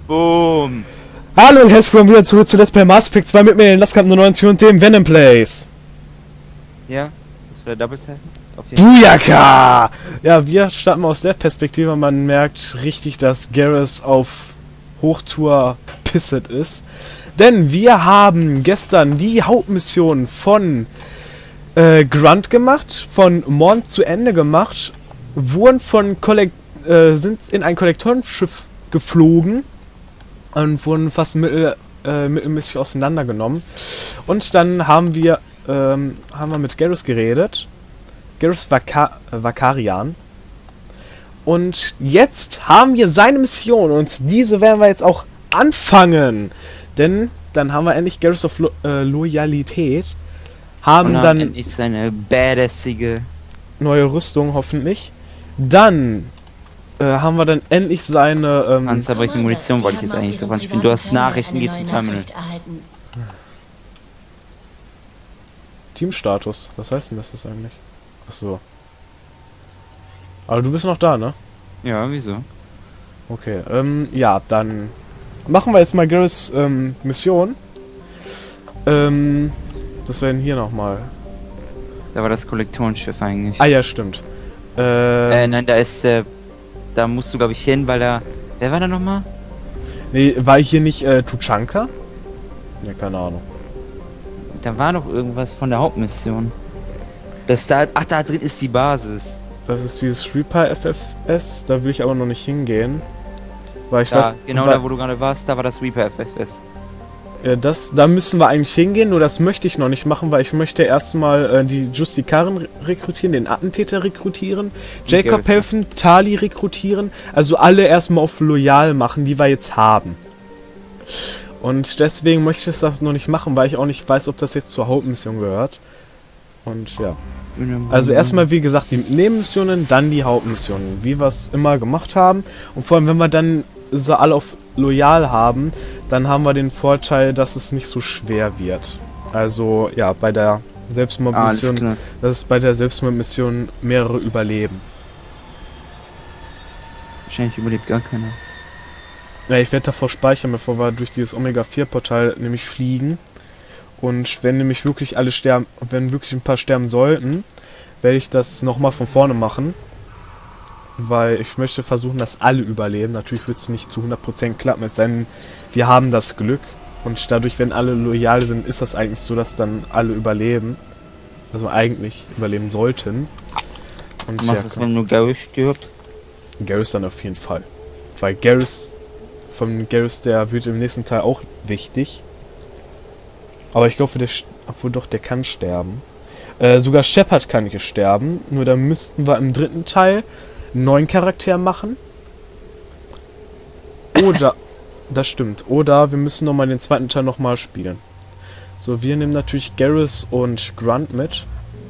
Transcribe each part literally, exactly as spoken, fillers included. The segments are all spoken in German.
Boom. Hallo und herzlich willkommen wieder zurück zu Let's Play Mass Effect zwei mit mir, den Lastkampf neunundneunzig und dem Venom Plays. Ja, das war der Double Tap. Auf jeden Fall. Booyaka! Ja, wir starten mal aus der Perspektive. Man merkt richtig, dass Garrus auf Hochtour pisset ist. Denn wir haben gestern die Hauptmission von äh, Grunt gemacht, von Mond zu Ende gemacht, wurden von Kollekt äh, sind in ein Kollektorenschiff geflogen und wurden fast mittel, äh, mittelmäßig auseinandergenommen. Und dann haben wir ähm, haben wir mit Garrus geredet. Garrus Vaka Vakarian. Und jetzt haben wir seine Mission und diese werden wir jetzt auch anfangen. Denn dann haben wir endlich Garrus of Lo äh, Loyalität. Haben und dann endlich seine badassige neue Rüstung hoffentlich. Dann äh, haben wir dann endlich seine ähm, panzerbrechende Munition, wollte ich jetzt eigentlich davon spielen. Du hast Nachrichten, geh zum Terminal. Teamstatus. Was heißt denn das jetzt eigentlich? Achso. Aber du bist noch da, ne? Ja, wieso? Okay, ähm, ja, dann machen wir jetzt mal Garrus ähm, Mission. Ähm, das wäre hier nochmal. Da war das Kollektorenschiff eigentlich. Ah ja, stimmt. Äh, äh, nein, da ist, äh, da musst du, glaube ich, hin, weil da, wer war da nochmal? Nee, war hier nicht, äh, Tuchanka? Ja, keine Ahnung. Da war noch irgendwas von der Hauptmission. Das da, ach, da drin ist die Basis. Das ist dieses Reaper F F S, da will ich aber noch nicht hingehen. Weil ich Da, weiß... genau weil, da, wo du gerade warst, da war das Reaper F F S. Ja, das, da müssen wir eigentlich hingehen, nur das möchte ich noch nicht machen, weil ich möchte erstmal äh, die Justikaren rekrutieren, den Attentäter rekrutieren, Jacob Garrus, helfen, Tali rekrutieren, also alle erstmal auf loyal machen, die wir jetzt haben. Und deswegen möchte ich das noch nicht machen, weil ich auch nicht weiß, ob das jetzt zur Hauptmission gehört. Und ja. Also erstmal, wie gesagt, die Nebenmissionen, dann die Hauptmissionen, wie wir es immer gemacht haben. Und vor allem, wenn wir dann sie alle auf loyal haben, dann haben wir den Vorteil, dass es nicht so schwer wird. Also, ja, bei der Selbstmordmission, ah, dass es bei der Selbstmordmission mehrere überleben. Wahrscheinlich überlebt gar keiner. Ja, ich werde davor speichern, bevor wir durch dieses Omega vier Portal nämlich fliegen. Und wenn nämlich wirklich alle sterben, wenn wirklich ein paar sterben sollten, werde ich das nochmal von vorne machen. Weil ich möchte versuchen, dass alle überleben. Natürlich wird es nicht zu hundert Prozent klappen, es sei denn, wir haben das Glück. Und dadurch, wenn alle loyal sind, ist das eigentlich so, dass dann alle überleben. Also eigentlich überleben sollten. Und was ja, ist, wenn nur Garrus stirbt? Garrus dann auf jeden Fall. Weil Garrus, von Garrus, der wird im nächsten Teil auch wichtig. Aber ich glaube, der, obwohl doch, der kann sterben. Äh, sogar Shepard kann nicht sterben. Nur da müssten wir im dritten Teil einen neuen Charakter machen. Oder, das stimmt. Oder wir müssen nochmal den zweiten Teil nochmal spielen. So, wir nehmen natürlich Garrus und Grunt mit.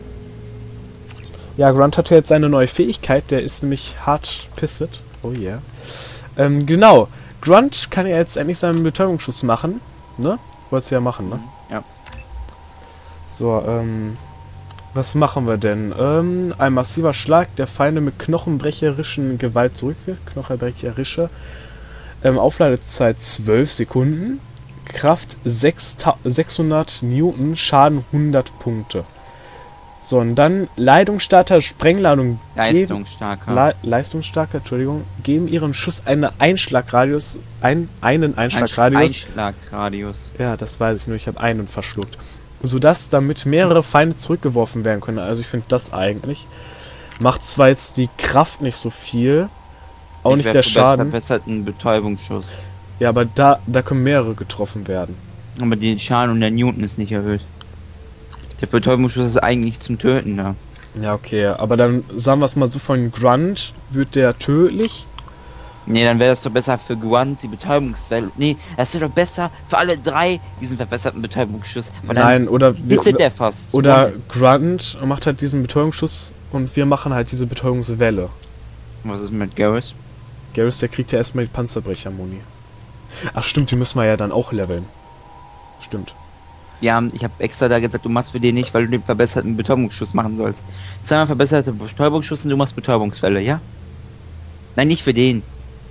Ja, Grunt hat ja jetzt seine neue Fähigkeit. Der ist nämlich hart pisset. Oh yeah. Ähm, genau. Grunt kann ja jetzt endlich seinen Betäubungsschuss machen. Ne? Wolltest du ja machen, ne? Ja. So, ähm... was machen wir denn? Ähm, ein massiver Schlag, der Feinde mit knochenbrecherischen Gewalt zurückwirft. Knochenbrecherische. Ähm, Aufladezeit zwölf Sekunden. Kraft sechshundert Newton, Schaden hundert Punkte. So, und dann Leitungsstarter, Sprengladung. Leistungsstarker. Le Leistungsstarker, Entschuldigung. Geben ihren Schuss eine Einschlagradius. Ein, einen Einschlagradius. Einschlagradius. Ja, das weiß ich nur. Ich habe einen verschluckt. Sodass damit mehrere Feinde zurückgeworfen werden können. Also ich finde das eigentlich. Macht zwar jetzt die Kraft nicht so viel. Auch ich nicht der Schaden. Verbesserten Betäubungsschuss. Ja, aber da, da können mehrere getroffen werden. Aber den Schaden und der Newton ist nicht erhöht. Der Betäubungsschuss ist eigentlich zum Töten da. Ja, okay. Aber dann sagen wir es mal so, von Grunt wird der tödlich. Nee, dann wäre das doch besser für Grunt, die Betäubungswelle. Nee, das wäre doch besser für alle drei diesen verbesserten Betäubungsschuss. Weil Nein, oder... Hittet der fast. Oder Grunt macht halt diesen Betäubungsschuss und wir machen halt diese Betäubungswelle. Was ist mit Garrus? Garrus, der kriegt ja erstmal die Panzerbrecher-Muni. Ach stimmt, die müssen wir ja dann auch leveln. Stimmt. Ja, ich habe extra da gesagt, du machst für den nicht, weil du den verbesserten Betäubungsschuss machen sollst. Zweimal verbesserte Betäubungsschuss und du machst Betäubungswelle, ja? Nein, nicht für den.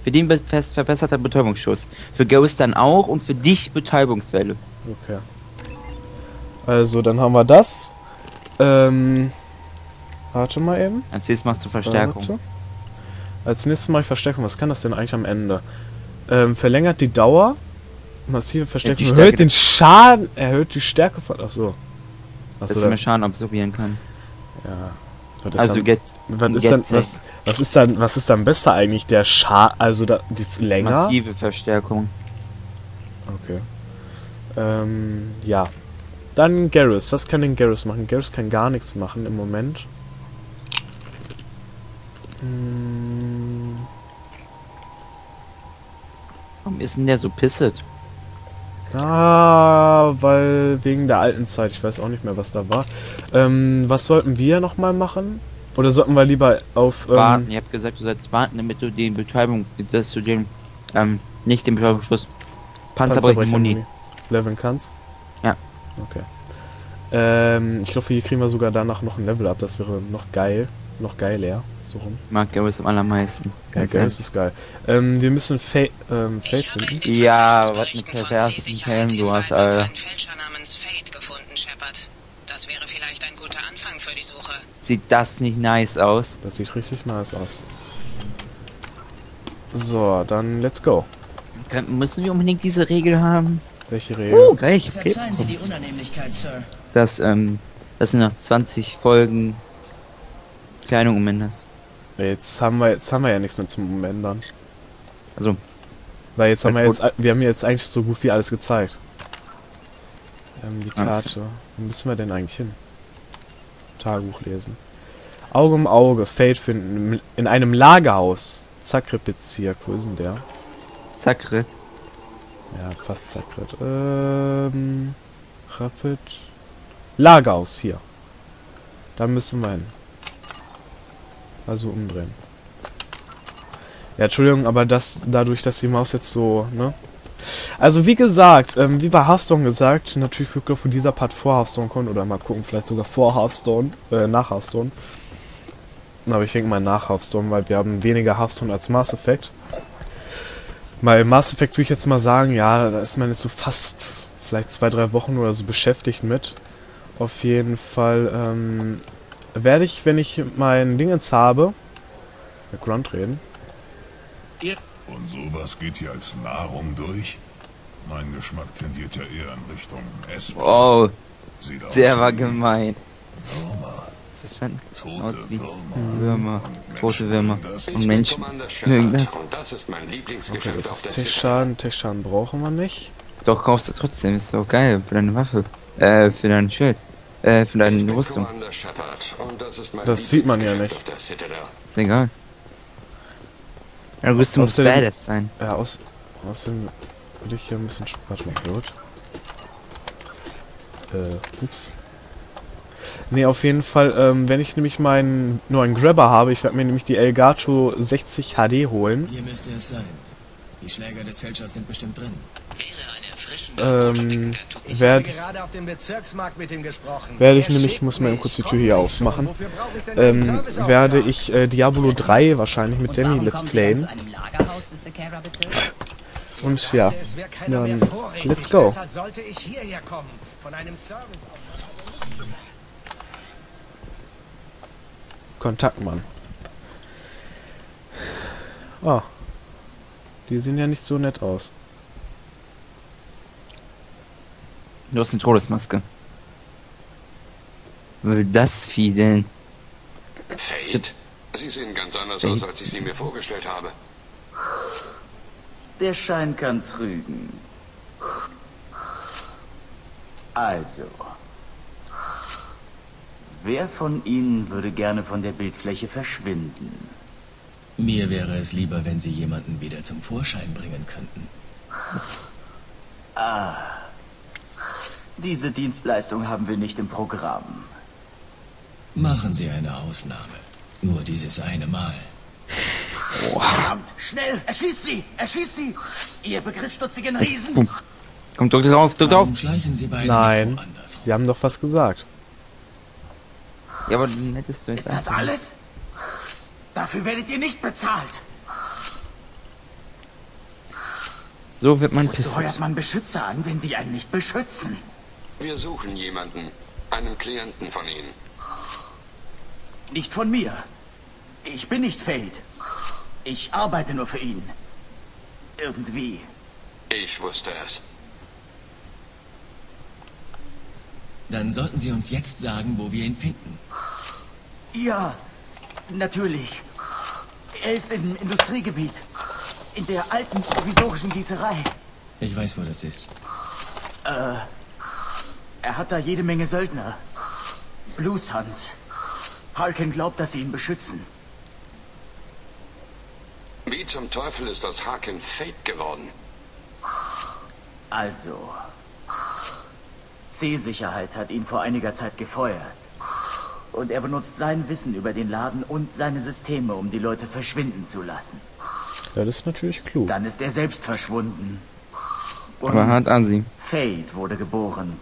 Für den be- fest- verbesserter Betäubungsschuss. Für Ghost dann auch und für dich Betäubungswelle. Okay. Also, dann haben wir das. Ähm. Warte mal eben. Als nächstes machst du Verstärkung. Warte. Als nächstes Mal Verstärkung. Was kann das denn eigentlich am Ende? Ähm, verlängert die Dauer. Massive Verstärkung. die Erhöht Stärke den Schaden. Erhöht die Stärke von. Achso. Dass Achso, du da, mehr Schaden absorbieren kann. ja. Was ist Also dann, get, was ist get dann, was, was ist dann, was ist dann besser eigentlich? Der Schaden, also da, die länger? massive Verstärkung. Okay. Ähm, ja. Dann Garrus. Was kann denn Garrus machen? Garrus kann gar nichts machen im Moment. Hm, Warum ist denn der so pisset? ah, weil wegen der alten Zeit. Ich weiß auch nicht mehr, was da war. Ähm, was sollten wir nochmal machen? Oder sollten wir lieber auf... Ähm, Warten. Ihr habt gesagt, du sollst warten, damit du den Betäubung, dass du den, ähm, nicht den Betäubungsschuss, Panzerbrechen Muni. leveln kannst? Ja. Okay. Ähm, ich glaube, hier kriegen wir sogar danach noch ein Level up. Das wäre noch geil. Noch geiler. So rum. Mag Garrus am allermeisten. Ja, Ganz Garrus ist geil. Ähm, wir müssen Fate, ähm, Fate finden. Ja, was mit perversen Helm du hast, Alter. Einen Fälscher namens Fate gefunden, Shepard. Das wäre vielleicht ein guter Anfang für die Suche. Sieht das nicht nice aus? Das sieht richtig nice aus. So, dann let's go. Können, müssen wir unbedingt diese Regel haben? Welche Regel? Uh, geil, ich hab Geld Verzeihen Sie bekommen. die Unannehmlichkeit, Sir. Dass, ähm, dass du nach zwanzig Folgen Kleidung umänderst. Jetzt haben wir jetzt haben wir ja nichts mehr zum Umändern. Also, Weil jetzt haben wir Tot. jetzt wir haben jetzt eigentlich so gut wie alles gezeigt. Ähm, die Alles Karte. Wo müssen wir denn eigentlich hin? Tagebuch lesen. Auge um Auge, Fate finden. In einem Lagerhaus. Zakret-Bezirk. Wo ist denn der? Sakret. Ja, fast Zakret. Ähm. Rapid. Lagerhaus, hier. Da müssen wir hin. Also umdrehen. Ja, Entschuldigung, aber das, dadurch, dass die Maus jetzt so, ne? Also wie gesagt, ähm, wie bei Hearthstone gesagt, natürlich wirklich von dieser Part vor Hearthstone kommt, oder mal gucken, vielleicht sogar vor Hearthstone, äh, nach Hearthstone. Aber ich denke mal nach Hearthstone, weil wir haben weniger Hearthstone als Mass Effect. Bei Mass Effect würde ich jetzt mal sagen, ja, da ist man jetzt so fast, vielleicht zwei, drei Wochen oder so beschäftigt mit. Auf jeden Fall, ähm, werde ich, wenn ich mein Dingens habe, mit Grunt reden. Und sowas geht hier als Nahrung durch? Mein Geschmack tendiert ja eher in Richtung Essen. Oh, Sieht der aus war wie gemein. Würmer. Das ist schon Tote aus wie Würmer. Würmer. Und Tote Menschen Würmer. mögen das. Und Menschen mögen das. Und das ist mein Okay, Lieblingsgeschäft das auf ist der Citadel. Techschaden. Techschaden brauchen wir nicht. Doch, kaufst du trotzdem. Ist so geil. Für deine Waffe. Äh, für dein Schild. Äh, für Ich deine bin Rüstung. Commander Shepard und das ist mein Das sieht man ja Lieblingsgeschäft auf der Citadel. Ist egal. Deine Rüstung muss Außerdem- badass sein. Ja, aus, außerdem würde ich hier ein bisschen... Warte mal, gut. Äh, ups. Ne, auf jeden Fall, ähm, wenn ich nämlich meinen nur einen Grabber habe, ich werde mir nämlich die Elgato sechzig H D holen. Hier müsste es sein. Die Schläger des Fälschers sind bestimmt drin. Ähm, werde Gerade auf dem Bezirksmarkt mit ihm gesprochen. werde ich Er nämlich, schickt muss mal mich. kurz die Tür Kommt hier nicht aufmachen. schon. Wofür brauche ich denn den ähm, Serviceauftrag? werde ich äh, Diablo drei wahrscheinlich mit Und Danny warum Let's kommen Sie dann zu Playen. einem Lagerhaus des Sakara-Bezirks? Und ja, Es wäre keiner dann mehr vorrätig. let's go. Deshalb sollte ich hierher kommen. Von einem Serviceauftrag. Kontaktmann. Ah. Die sehen ja nicht so nett aus. Du hast eine Todesmaske. Was will das Vieh denn? Fate? Sie sehen ganz anders Fate. aus, als ich sie mir vorgestellt habe. Der Schein kann trügen. Also, wer von Ihnen würde gerne von der Bildfläche verschwinden? Mir wäre es lieber, wenn Sie jemanden wieder zum Vorschein bringen könnten. Diese Dienstleistung haben wir nicht im Programm. Machen Sie eine Ausnahme. Nur dieses eine Mal. Verdammt, schnell, erschießt sie, erschießt sie! Ihr begriffsstutzigen Riesen! Boom. Komm, drück drauf, drück drauf. Warum schleichen Sie beide Nein. nicht woanders rum? Die haben doch was gesagt. Ja, aber dann hättest du jetzt Ist das einfach... alles? Dafür werdet ihr nicht bezahlt. So wird man Wozu pissig. heuert man Beschützer an, wenn die einen nicht beschützen? Wir suchen jemanden. Einen Klienten von Ihnen. Nicht von mir. Ich bin nicht Fade. Ich arbeite nur für ihn. Irgendwie. Ich wusste es. Dann sollten Sie uns jetzt sagen, wo wir ihn finden. Ja, natürlich. Er ist im Industriegebiet. In der alten provisorischen Gießerei. Ich weiß, wo das ist. Äh, er hat da jede Menge Söldner. Blueshunts. Harkin glaubt, dass sie ihn beschützen. Wie zum Teufel ist aus Harkin Fate geworden? Also, C-Sicherheit hat ihn vor einiger Zeit gefeuert. Und er benutzt sein Wissen über den Laden und seine Systeme, um die Leute verschwinden zu lassen. Ja, das ist natürlich klug. Dann ist er selbst verschwunden. Und Aber hart Asi. Fade wurde geboren.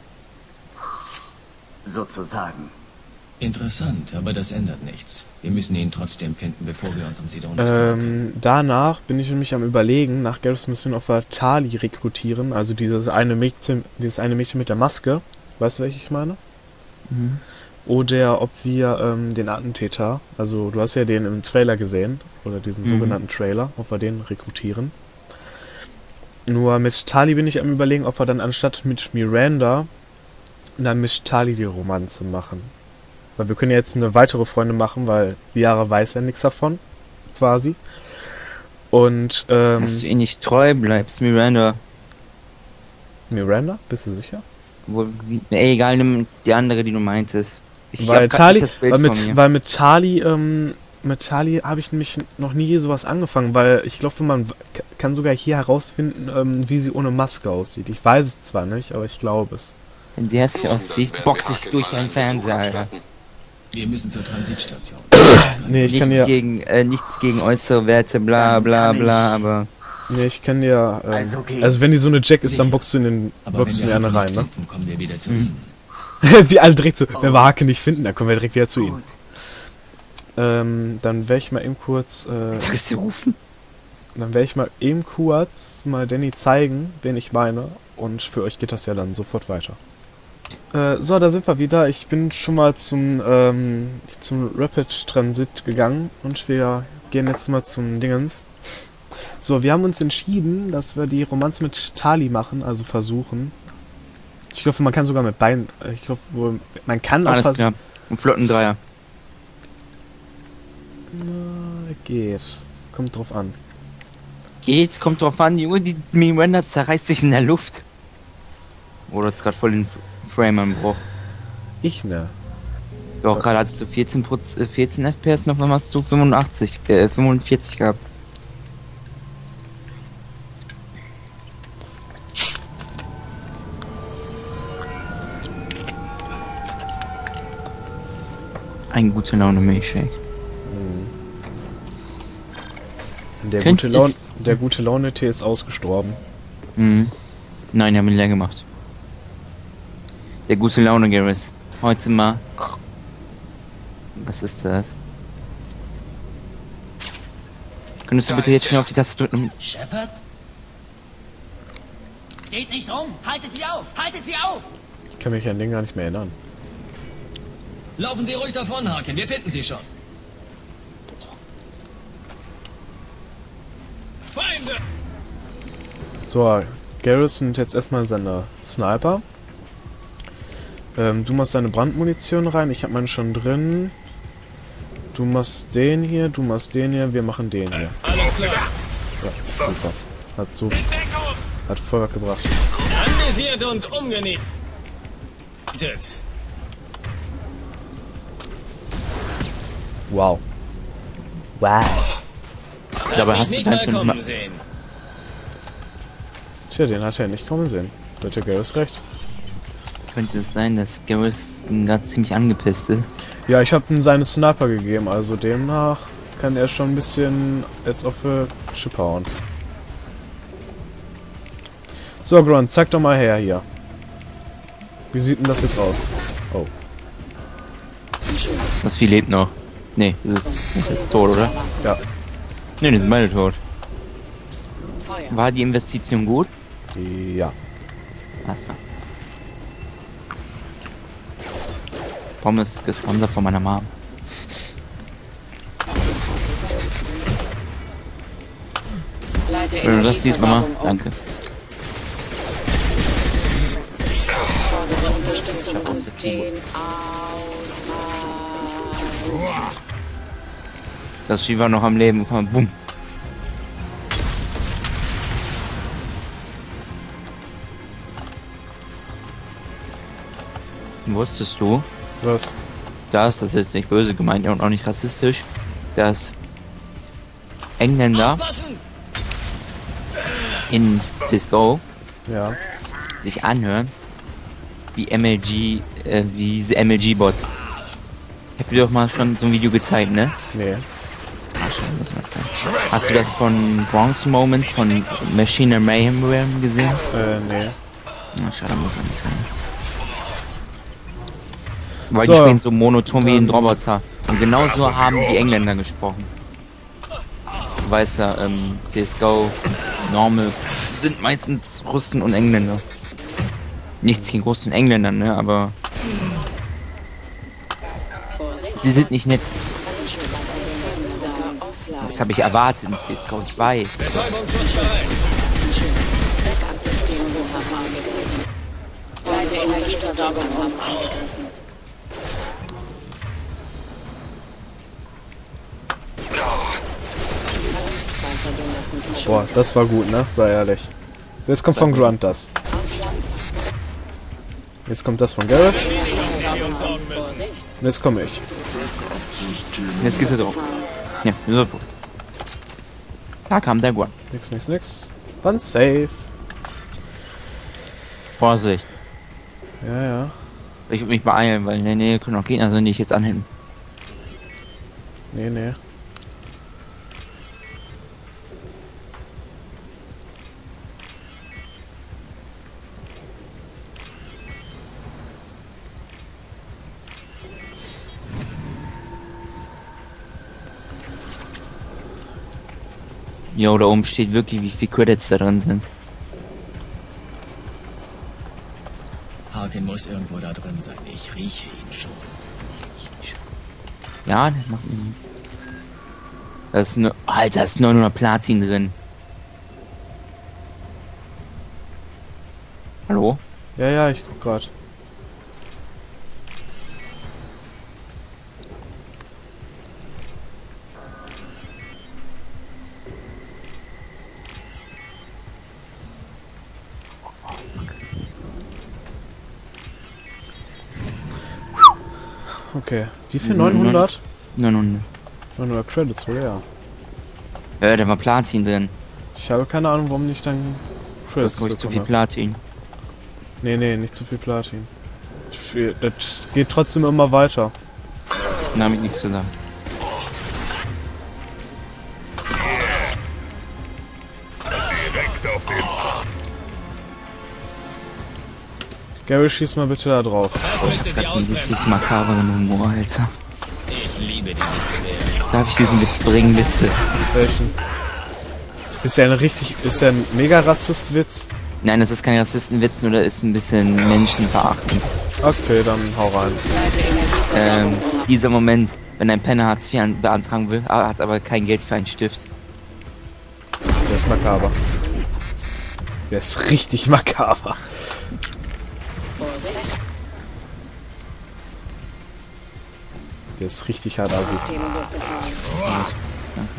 Sozusagen. Interessant, aber das ändert nichts. Wir müssen ihn trotzdem finden, bevor wir uns um Sidonis kümmern. Ähm, danach bin ich nämlich am Überlegen, nach Garrus Mission auf Tali rekrutieren, also dieses eine Mädchen, dieses eine Mädchen mit der Maske. Weißt du, welche ich meine? Mhm. Oder ob wir ähm, den Attentäter, also du hast ja den im Trailer gesehen, oder diesen Mhm. sogenannten Trailer, ob wir den rekrutieren. Nur mit Tali bin ich am Überlegen, ob wir dann anstatt mit Miranda dann mit Tali die Romanze machen. Weil wir können ja jetzt eine weitere Freundin machen, weil Liara weiß ja nichts davon, quasi. Und, ähm... Dass du ihr nicht treu bleibst, Miranda. Miranda? Bist du sicher? Wo, wie, ey, egal, nimm die andere, die du meintest. Ich Weil hab grad Tali, nicht das Bild weil vor mit, mir. weil mit Tali, ähm, mit Tali habe ich nämlich noch nie sowas angefangen, weil ich glaube, man w- kann sogar hier herausfinden, ähm, wie sie ohne Maske aussieht. Ich weiß es zwar nicht, aber ich glaube es. Wenn sie hässlich Nun, aussieht, dann werden box wir ich Harkin durch mal deinen einen Besuch Fernseher, Alter. abstatten. Wir müssen zur Transitstation. Nee, ich Nichts kann dir, gegen, äh, nichts gegen äußere Werte, bla Dann bla kann bla, ich- aber nee, ich kann dir, ähm, Also okay. also wenn die so eine Jack ist, Sicher. dann boxst du in den, Aber boxst du wenn mir wir eine Harkin rein, nicht ne? finden, kommen wir wieder zu Ihnen. Wie alle direkt so, wenn wir Hake nicht finden, dann kommen wir direkt wieder zu ihnen. Gut. Ähm, dann werde ich mal eben kurz, äh, sollst du rufen? dann werde ich mal eben kurz mal Danny zeigen, wen ich meine. Und für euch geht das ja dann sofort weiter. Äh, so, da sind wir wieder. Ich bin schon mal zum, ähm, zum Rapid Transit gegangen und wir gehen jetzt mal zum Dingens. So, wir haben uns entschieden, dass wir die Romanze mit Tali machen, also versuchen. Ich glaube, man kann sogar mit beiden, äh, ich glaube, wohl- man kann auch Alles vers- klar. Ein flotten Dreier. Na, geht. Kommt drauf an. Geht's, kommt drauf an, Junge, die Miranda zerreißt sich in der Luft. Oder ist gerade voll den F- Frame am Bruch. Ich ne. Doch, gerade hattest du vierzehn, Proz- äh, vierzehn F P S, noch mal hast du fünfundachtzig, äh, fünfundvierzig gehabt. Ein gute Laune Milchshake. Der Könnt gute, Laune, es- der gute Laune-Tee ist ausgestorben. Mhm. Nein, die haben ihn leer gemacht. Der gute Laune Garrus. Heute mal. Was ist das? Könntest du bitte jetzt schnell auf die Taste drücken? Shepard? Geht nicht um! Haltet sie auf! Haltet sie auf! Ich kann mich an den gar nicht mehr erinnern. Laufen Sie ruhig davon, Harkin. Wir finden Sie schon. Feinde! So, Garrus nimmt jetzt erstmal seine Sniper. Ähm, du machst deine Brandmunition rein. Ich habe meine schon drin. Du machst den hier, du machst den hier, wir machen den hier. Alles klar. Ja, super. Hat so. Hat voll was gebracht. Anvisiert und umgenietet. Wow. Wow. Dabei hast du Nicht dein mal fünfhundert. kommen sehen. Tja, den hat er nicht kommen sehen. Da hat der Garrus recht. Könnte es sein, dass Garrus gerade ziemlich angepisst ist? Ja, ich habe ihm seine Sniper gegeben, also demnach kann er schon ein bisschen jetzt auf die Schippe hauen. So, Grunt, zeig doch mal her hier. Wie sieht denn das jetzt aus? Oh. Das Vieh lebt noch. Nee, das ist, das ist tot, oder? Ja. Nee, die sind beide tot. War die Investition gut? Ja. Alles klar. Pommes gesponsert von meiner Mom. Wenn du das siehst, Mama, danke. Das Vieh war noch am Leben. Bumm. Wusstest du, Was? dass, das ist jetzt nicht böse gemeint und auch nicht rassistisch, dass Engländer in C S G O Ja. sich anhören wie M L G, äh, wie diese M L G-Bots. Ich hab dir doch mal schon so ein Video gezeigt, ne? Nee. Ah, schon, muss man zeigen. Hast du das von Bronx Moments von Machine Mayhem Realm gesehen? Äh, nee. Na, schade, muss man nicht zeigen. Weil So. die sprechen so monoton wie ein Roboter. Und genauso haben die Engländer gesprochen. Du weißt ja, ähm, C S G O, Normal, sind meistens Russen und Engländer. Nichts gegen Russen und Engländer, ne, aber sie sind nicht nett. Das habe ich erwartet in C S G O, ich weiß. Boah, das war gut, ne? Sei ehrlich. Jetzt kommt von Grunt das. Jetzt kommt das von Garrus. Und jetzt komme ich. Jetzt gehst du drauf. Ja, so tot. Da kam der Guan. Nix, nix, nix. Dann safe. Vorsicht. Ja, ja. Ich würde mich beeilen, weil in der Nähe können auch Gegner sein, die ich jetzt anhängen. Nee, nee. Jo, da oben steht wirklich, wie viel Credits da drin sind. Harkin muss irgendwo da drin sein. Ich rieche ihn schon. Ja, das macht ihn. Das ist nur. Alter, da ist neunhundert Platin drin. Hallo? Ja, ja, ich guck grad. Okay. Wie viel? neunhundert? neunhundert. neunhundert Credits wohl, ja. Äh, da war Platin drin. Ich habe keine Ahnung, warum ich dann Das Credits ist ruhig zu viel bekomme. Platin. Nee, nee, nicht zu viel Platin. Ich fühl- Das geht trotzdem immer weiter. Damit nichts zu sagen. Direkt auf den... Gary, schieß mal bitte da drauf. Ich hab einen richtig makaberen Humor, Alter. Ich liebe dieses Gewehr. Darf ich diesen Witz bringen, bitte? Welchen? Ist ja ein richtig, ist ja ein mega Rassist-Witz. Nein, das ist kein Rassistenwitz, nur das ist ein bisschen menschenverachtend. Okay, dann hau rein. Ähm, dieser Moment, wenn ein Penner Hartz vier an- beantragen will, aber hat aber kein Geld für einen Stift. Der ist makaber. Der ist richtig makaber. Der ist richtig hart assi. Danke.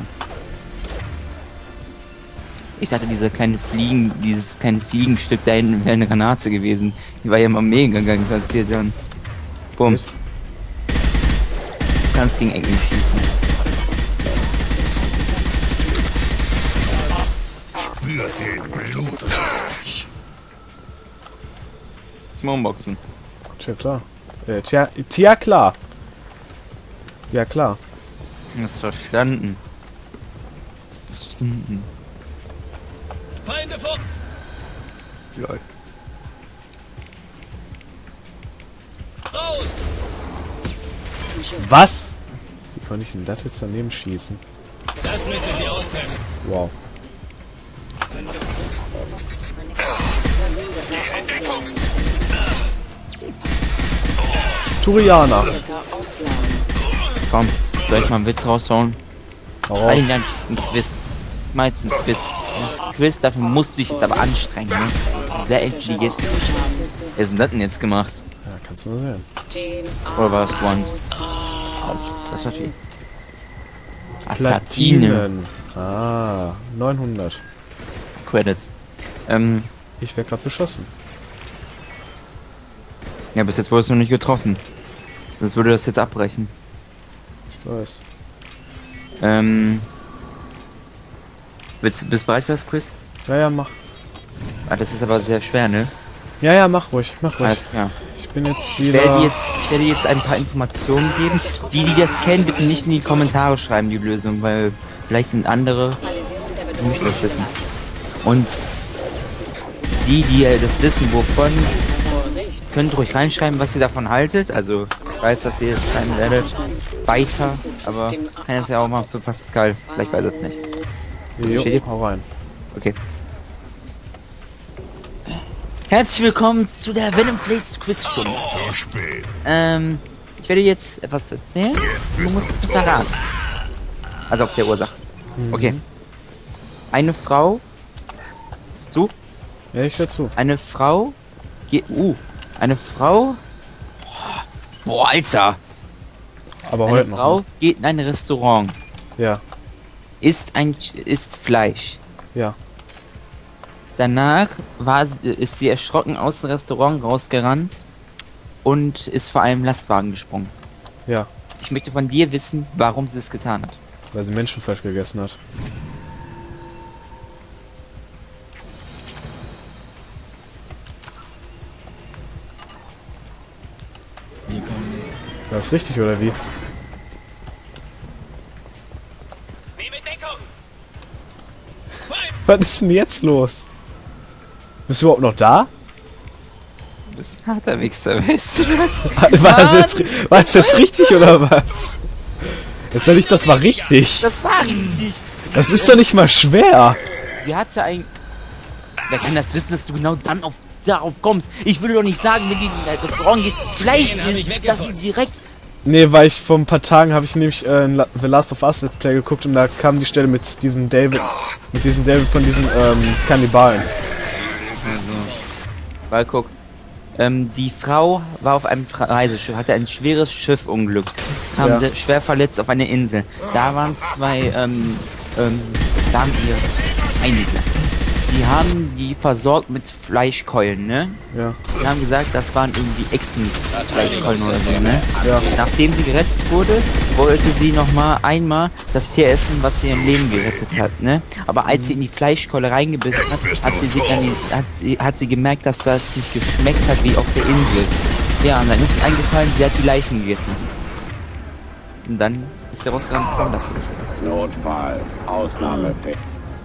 Ich dachte, dieser kleine Fliegen, dieses kleine Fliegenstück da hinten wäre eine Granate gewesen. Die war ja mal mega gegangen, passiert dann. Bumm. Echt? Du kannst gegen Ecken schießen. Spürt den Blut. Smokeboxen. Tja, klar. Äh, tja, tja, klar. Ja, klar. Das ist verstanden. Das ist verstanden. Feinde vor! Lol. Raus! Was? Wie konnte ich denn das jetzt daneben schießen? Das müsste sie auskennen. Wow. Turianer. Komm, soll ich mal einen Witz raushauen? Hau Nein, raus. nein, ein Quiz. Ich meine jetzt ein Quiz. Dieses Quiz, dafür musst du dich jetzt aber anstrengen, ne? Das ist sehr intelligent. Wer ist denn das denn jetzt gemacht? Ja, kannst du mal sehen. Oder war das Grund? Autsch, das hat viel. Ah, Platine. Platinen. Ah, neunhundert. Credits. Ähm, Ich werde gerade beschossen. ja, bis jetzt wurdest du nicht getroffen. Das würde das jetzt abbrechen. Ich weiß. Ähm. Willst, bist du bereit für das Quiz? Ja, ja, mach. Ah, das ist aber sehr schwer, ne? Ja, ja, mach ruhig, mach ruhig. Alles klar. Ich bin jetzt Ich werde, wieder... dir jetzt, ich werde dir jetzt ein paar Informationen geben. Die, die das kennen, bitte nicht in die Kommentare schreiben, die Lösung, weil vielleicht sind andere, die möchten das wissen. Und die, die das wissen, wovon, könnt ruhig reinschreiben, was ihr davon haltet. Also, ich weiß, was ihr jetzt schreiben werdet. Weiter, aber kann das ja auch mal für Pascal. Vielleicht weiß er es nicht. Jo, hau rein. Okay. Herzlich willkommen zu der Venom Plays Quizstunde. So spät. Ähm, ich werde jetzt etwas erzählen. Du musst es erraten. Also auf der Ursache. Okay. Eine Frau. Bist du? Ja, ich höre zu. Eine Frau. Geht. Uh. Eine Frau. Boah, Alter. Aber Eine heute noch. Frau Ne? geht in ein Restaurant. Ja, Isst ein. Isst Fleisch. ja. Danach war, sie- ist sie erschrocken aus dem Restaurant rausgerannt und ist vor einem Lastwagen gesprungen. Ja, Ich möchte von dir wissen, warum sie es getan hat. weil sie Menschenfleisch gegessen hat. Wir kommen näher. Das ist richtig, oder wie? Was ist denn jetzt los? Bist du überhaupt noch da? Du bist ein harter Wichser, weißt du das? War das jetzt, war das jetzt richtig oder was? Jetzt sag ich, das war richtig. Das war richtig. Das ist doch nicht mal schwer. Sie hatte ein... Wer kann das wissen, dass du genau dann auf, darauf kommst? Ich würde doch nicht sagen, wenn die in ein Restaurant geht, Fleisch isst, dass sie direkt... Nee, weil ich vor ein paar Tagen habe ich nämlich äh, ein La- The Last of Us Let's Play geguckt und da kam die Stelle mit diesem David, mit diesem David von diesen ähm, Kannibalen. Weil guck, ähm, die Frau war auf einem Tra- Reiseschiff, hatte ein schweres Schiffunglück, kam Ja. sehr schwer verletzt auf eine Insel. Da waren zwei, ähm, ähm, sagen wir, Einsiedler. Die haben die versorgt mit Fleischkeulen, ne? Ja. Die haben gesagt, das waren irgendwie Echsenfleischkeulen oder so, ne? Ja. Nachdem sie gerettet wurde, wollte sie nochmal einmal das Tier essen, was sie im Leben gerettet hat, ne? Aber als sie in die Fleischkeule reingebissen hat, hat sie, sich an die, hat, sie, hat sie gemerkt, dass das nicht geschmeckt hat wie auf der Insel. Ja, und dann ist ihr eingefallen, sie hat die Leichen gegessen. Und dann ist sie rausgerannt und das sie geschoben. Notfall, Ausnahmefehler.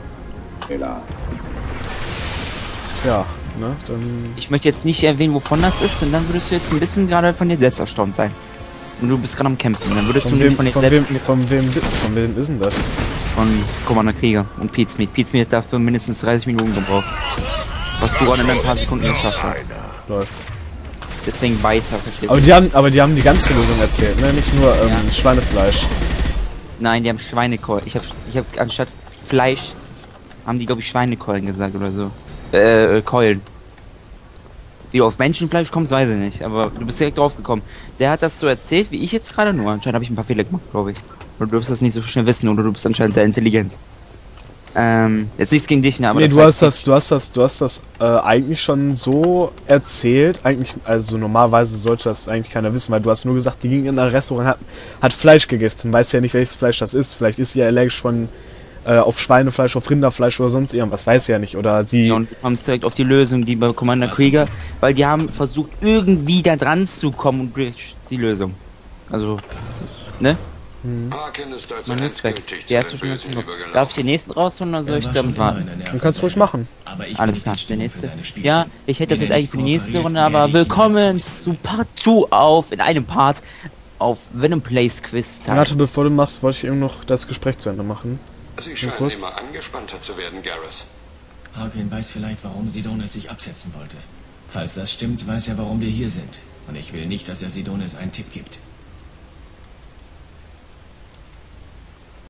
Ja, ne, dann... Ich möchte jetzt nicht erwähnen, wovon das ist, denn dann würdest du jetzt ein bisschen gerade von dir selbst erstaunt sein. Und du bist gerade am Kämpfen, dann würdest Von du wem, nicht von dir von selbst... wem, von wem, von wem ist denn das? Von Commander Krieger und Pete Smith. Pete Smith hat dafür mindestens dreißig Minuten gebraucht. Was du gerade in ein paar Sekunden geschafft hast. Läuft. Deswegen weiter, verstehst Aber du? die haben, aber die haben die ganze Lösung erzählt, ne? Nicht nur ähm, Ja. Schweinefleisch. Nein, die haben Schweinekeulen. Ich hab, ich hab anstatt Fleisch, haben die, glaube ich, Schweinekeulen gesagt oder so. Äh, äh, Keulen. Wie du auf Menschenfleisch kommst, weiß ich nicht. Aber du bist direkt drauf gekommen. Der hat das so erzählt, wie ich jetzt gerade nur. Anscheinend habe ich ein paar Fehler gemacht, glaube ich. Oder du wirst das nicht so schnell wissen, oder du bist anscheinend sehr intelligent. Ähm, jetzt nichts gegen dich, ne? Aber Nee, das du weiß hast das, du hast das, du hast das äh, eigentlich schon so erzählt. Eigentlich, also normalerweise sollte das eigentlich keiner wissen, weil du hast nur gesagt, die ging in ein Restaurant, hat, hat Fleisch gegessen. Weiß ja nicht, welches Fleisch das ist. Vielleicht ist sie ja allergisch von äh, auf Schweinefleisch, auf Rinderfleisch oder sonst irgendwas. Weiß ja nicht. Oder sie. Ja, und du kommst direkt auf die Lösung, die bei Commander Krieger, weil die haben versucht, irgendwie da dran zu kommen und durch die Lösung. Also, ne? Harkin ist als Mein Respekt. endgültig Der zu ist den schon Bösen ganz gut. übergelaufen. Darf ich den nächsten rausholen oder soll Er ich war damit schon immer warten? eine Nervensäge. Dann kannst du ruhig machen. Aber ich Alles bin klar, nicht der die nächste. Stimme für seine Spielchen. Ja, ich hätte das Wenn jetzt er eigentlich nicht für die nächste kooperiert, Runde, werde aber ich ihn willkommen töten. zu Part zwei auf, in einem Part, auf Venom Plays Quiz Time. Warte, bevor du machst, wollte ich eben noch das Gespräch zu Ende machen. Sie scheinen kurz. immer angespannter zu werden, Garrus. Harkin weiß vielleicht, warum Sidonis sich absetzen wollte. Falls das stimmt, weiß er, warum wir hier sind. Und ich will nicht, dass er Sidonis einen Tipp gibt.